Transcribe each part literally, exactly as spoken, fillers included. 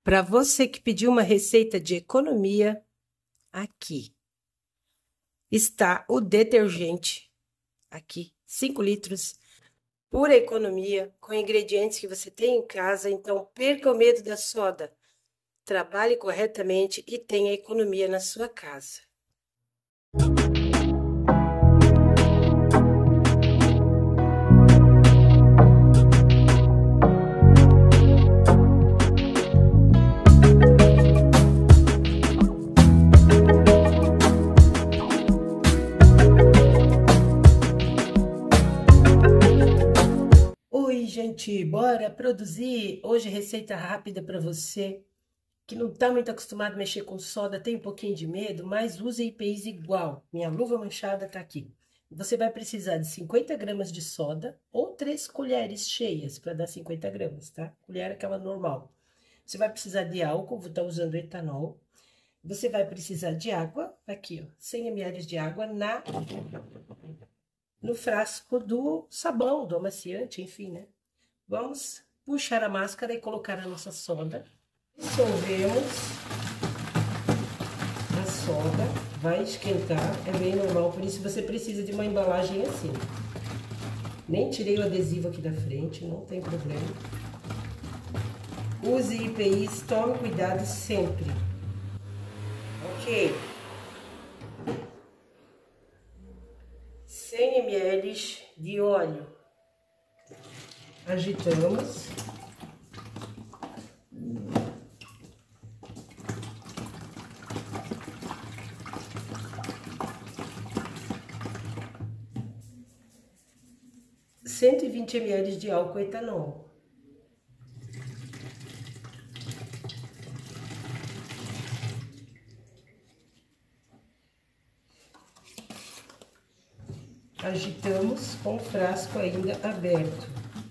Para você que pediu uma receita de economia, aqui está o detergente, aqui, cinco litros, pura economia, com ingredientes que você tem em casa, então perca o medo da soda, trabalhe corretamente e tenha economia na sua casa. Oi, gente, bora produzir hoje receita rápida para você que não está muito acostumado a mexer com soda, tem um pouquinho de medo, mas use I P Is igual. Minha luva manchada está aqui. Você vai precisar de cinquenta gramas de soda ou três colheres cheias para dar cinquenta gramas, tá? Colher aquela normal. Você vai precisar de álcool, vou estar usando etanol. Você vai precisar de água, aqui ó, cem mililitros de água na no frasco do sabão, do amaciante, enfim, né? Vamos puxar a máscara e colocar a nossa soda. Dissolvemos a soda, vai esquentar, é bem normal, por isso você precisa de uma embalagem assim. Nem tirei o adesivo aqui da frente, não tem problema. Use I P Is, tome cuidado sempre. Ok. cem mililitros de óleo. Agitamos. cento e vinte mililitros de álcool etanol. Agitamos com o frasco ainda aberto.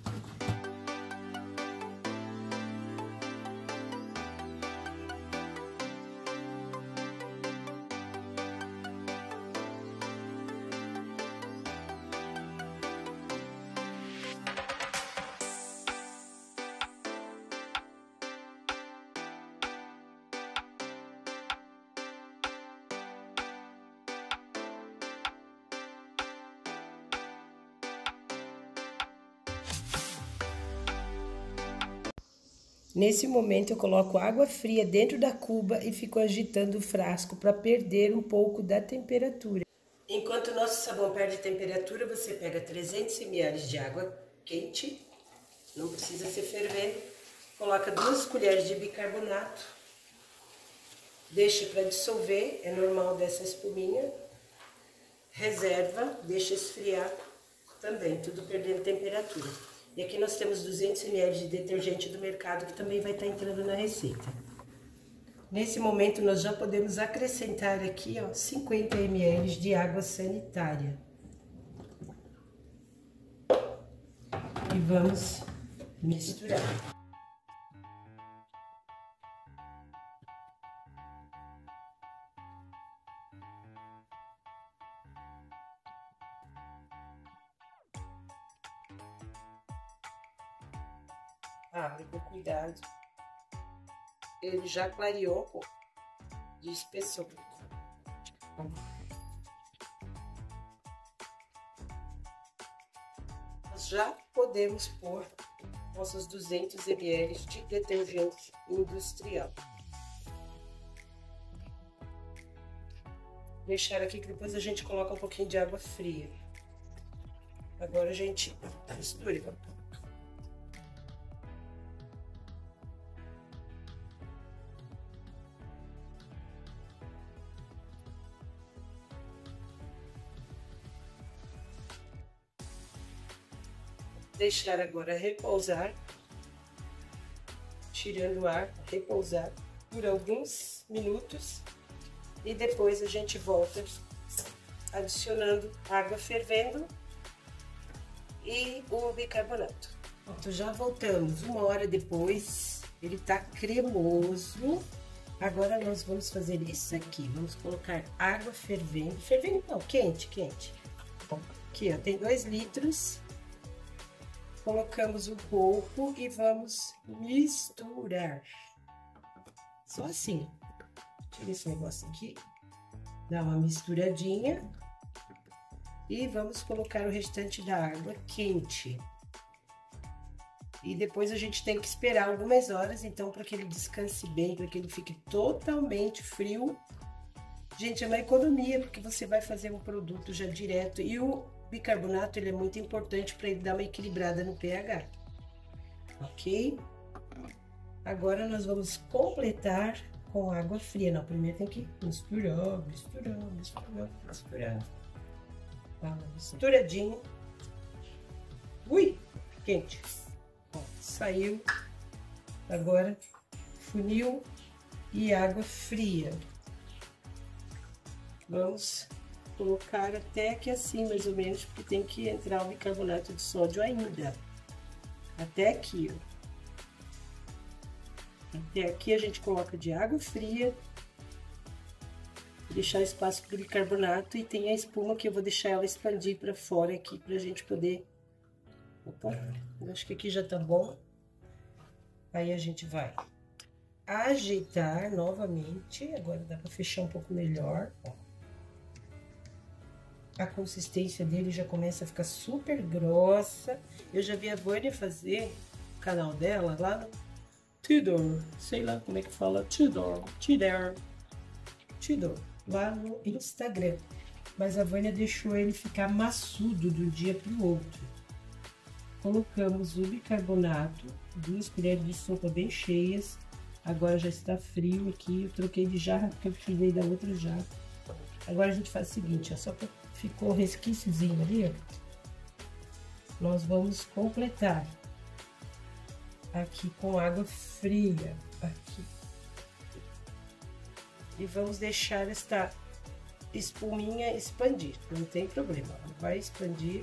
Nesse momento eu coloco água fria dentro da cuba e fico agitando o frasco para perder um pouco da temperatura. Enquanto o nosso sabão perde temperatura, você pega trezentos mililitros de água quente, não precisa ser fervendo, coloca duas colheres de bicarbonato, deixa para dissolver, é normal dessa espuminha, reserva, deixa esfriar também, tudo perdendo temperatura. E aqui nós temos duzentos mililitros de detergente do mercado que também vai estar entrando na receita. Nesse momento nós já podemos acrescentar aqui, ó, cinquenta mililitros de água sanitária. E vamos misturar. Abre com cuidado. Ele já clareou um pouco de espessor. Nós já podemos pôr nossos duzentos mililitros de detergente industrial. Deixar aqui que depois a gente coloca um pouquinho de água fria. Agora a gente mistura. Deixar agora repousar, tirando o ar, repousar por alguns minutos e depois a gente volta adicionando água fervendo e o bicarbonato. Pronto, já voltamos, uma hora depois, ele tá cremoso. Agora nós vamos fazer isso aqui, vamos colocar água fervendo, fervendo não, quente, quente. Aqui ó, tem dois litros. Colocamos um pouco e vamos misturar. Só assim. Tira esse negócio aqui. Dá uma misturadinha. E vamos colocar o restante da água quente. E depois a gente tem que esperar algumas horas, então, para que ele descanse bem, para que ele fique totalmente frio. Gente, é uma economia, porque você vai fazer um produto já direto. E o bicarbonato, ele é muito importante para ele dar uma equilibrada no pH. Ok? Agora nós vamos completar com água fria. Não, primeiro tem que misturar, misturar, misturar, misturar. Tá, misturadinho. Ui, quente. Ó, saiu. Agora, funil e água fria. Vamos colocar até aqui assim, mais ou menos, porque tem que entrar o bicarbonato de sódio ainda. Até aqui, ó. Até aqui a gente coloca de água fria. Deixar espaço para o bicarbonato e tem a espuma que eu vou deixar ela expandir para fora aqui pra gente poder... Opa, eu acho que aqui já tá bom. Aí a gente vai ajeitar novamente. Agora dá para fechar um pouco melhor, ó. A consistência dele já começa a ficar super grossa. Eu já vi a Vânia fazer o canal dela lá no Tudor, sei lá como é que fala, Tudor, Tudor, Tudor, lá no Instagram. Mas a Vânia deixou ele ficar maçudo de um dia para o outro. Colocamos o bicarbonato, duas colheres de sopa bem cheias. Agora já está frio aqui, eu troquei de jarra porque eu precisei da outra jarra. Agora a gente faz o seguinte, ó, só que ficou um resquíciozinho ali, ó. Nós vamos completar aqui com água fria, aqui. E vamos deixar esta espuminha expandir, não tem problema, vai expandir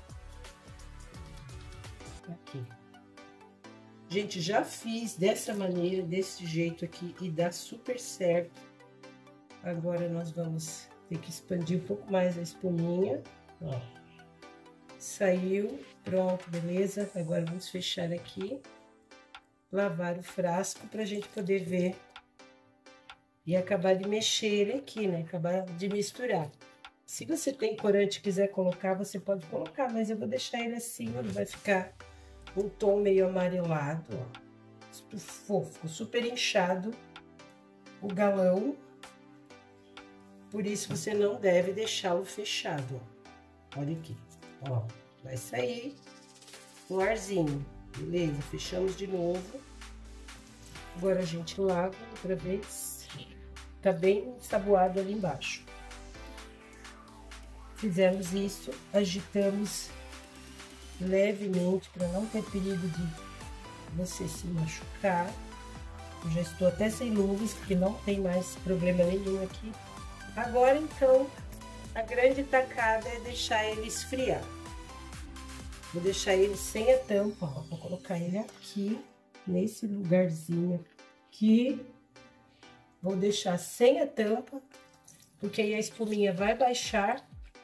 aqui. Gente, já fiz dessa maneira, desse jeito aqui e dá super certo. Agora nós vamos ter que expandir um pouco mais a espuminha, ó. Saiu, pronto, beleza? Agora vamos fechar aqui, lavar o frasco pra gente poder ver e acabar de mexer ele aqui, né? Acabar de misturar. Se você tem corante e quiser colocar, você pode colocar, mas eu vou deixar ele assim, ele vai ficar um tom meio amarelado, ó. Super fofo, super inchado o galão. Por isso você não deve deixá-lo fechado, ó. Olha aqui, ó, vai sair um arzinho, beleza? Fechamos de novo. Agora a gente lava outra vez. Tá bem ensaboado ali embaixo. Fizemos isso, agitamos levemente para não ter perigo de você se machucar. Eu já estou até sem luvas, porque não tem mais problema nenhum aqui. Agora, então, a grande tacada é deixar ele esfriar. Vou deixar ele sem a tampa, ó. Vou colocar ele aqui, nesse lugarzinho aqui. Vou deixar sem a tampa, porque aí a espuminha vai baixar.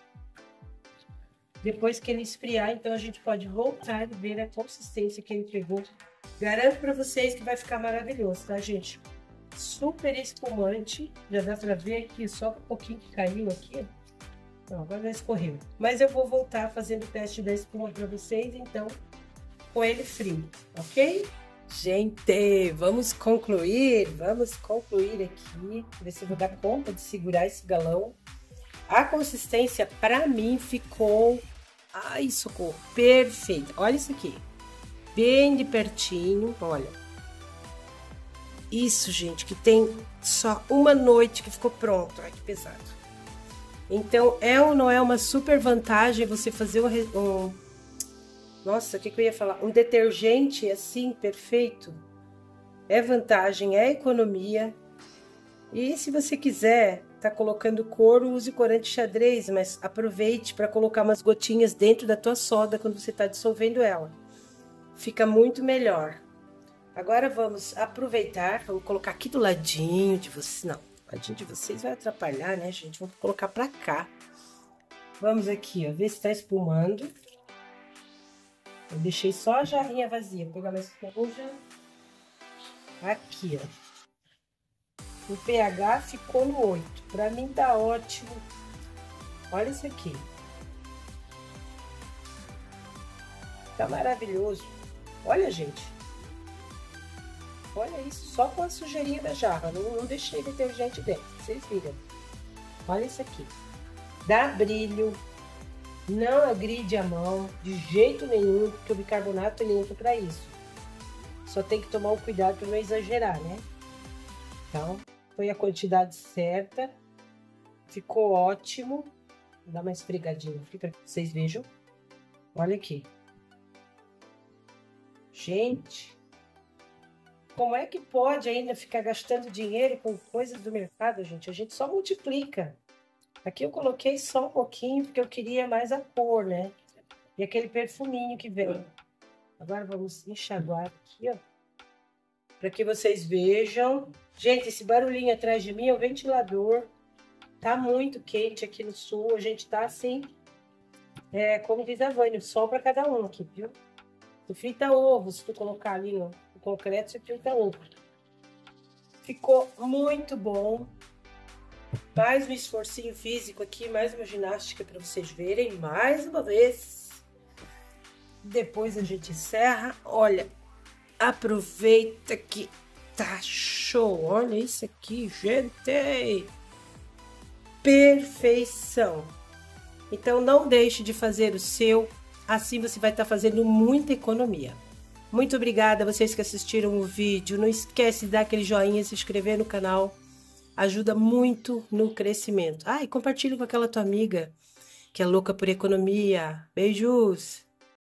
Depois que ele esfriar, então a gente pode voltar e ver a consistência que ele pegou. Garanto pra vocês que vai ficar maravilhoso, tá, gente? Super espumante. Já dá pra ver aqui, só um pouquinho que caiu aqui. Não, agora já escorreu. Mas eu vou voltar fazendo o teste da espuma pra vocês, então, com ele frio, ok? Gente, vamos concluir, vamos concluir aqui. Ver se eu vou dar conta de segurar esse galão. A consistência, pra mim, ficou... Ai, socorro, perfeita. Olha isso aqui. Bem de pertinho, olha. Isso, gente, que tem só uma noite que ficou pronto. Ai, que pesado. Então, é ou não é uma super vantagem você fazer um... um nossa, o que, que eu ia falar? Um detergente assim, perfeito. É vantagem, é economia. E se você quiser tá colocando couro, use corante xadrez, mas aproveite para colocar umas gotinhas dentro da tua soda quando você está dissolvendo ela. Fica muito melhor. Agora vamos aproveitar, vamos colocar aqui do ladinho de vocês. Não, o ladinho de vocês vai atrapalhar, né, gente? Vamos colocar para cá. Vamos aqui, ó, ver se tá espumando. Eu deixei só a jarrinha vazia. Vou pegar mais esponja. Aqui, ó. O pH ficou no oito. Pra mim tá ótimo. Olha isso aqui. Tá maravilhoso. Olha, gente. Olha isso, só com a sujeirinha da jarra. Não, não deixei detergente dentro, vocês viram. Olha isso aqui. Dá brilho. Não agride a mão de jeito nenhum, porque o bicarbonato ele entra para isso. Só tem que tomar um cuidado para não exagerar, né? Então, foi a quantidade certa. Ficou ótimo. Vou dar uma esfregadinha aqui para que vocês vejam. Olha aqui. Gente, como é que pode ainda ficar gastando dinheiro com coisas do mercado, gente? A gente só multiplica. Aqui eu coloquei só um pouquinho, porque eu queria mais a cor, né? E aquele perfuminho que vem. Agora vamos enxaguar aqui, ó. Para que vocês vejam. Gente, esse barulhinho atrás de mim é o ventilador. Tá muito quente aqui no sul. A gente tá assim, é, como diz a Vânia, sol para cada um aqui, viu? Tu frita ovo, se tu colocar ali no, no concreto, você frita ovo. Ficou muito bom. Mais um esforcinho físico aqui, mais uma ginástica para vocês verem mais uma vez. Depois a gente encerra. Olha, aproveita que tá show. Olha isso aqui, gente. Perfeição. Então não deixe de fazer o seu. Assim você vai estar fazendo muita economia. Muito obrigada a vocês que assistiram o vídeo. Não esquece de dar aquele joinha, se inscrever no canal. Ajuda muito no crescimento. Ah, e compartilhe com aquela tua amiga que é louca por economia. Beijos!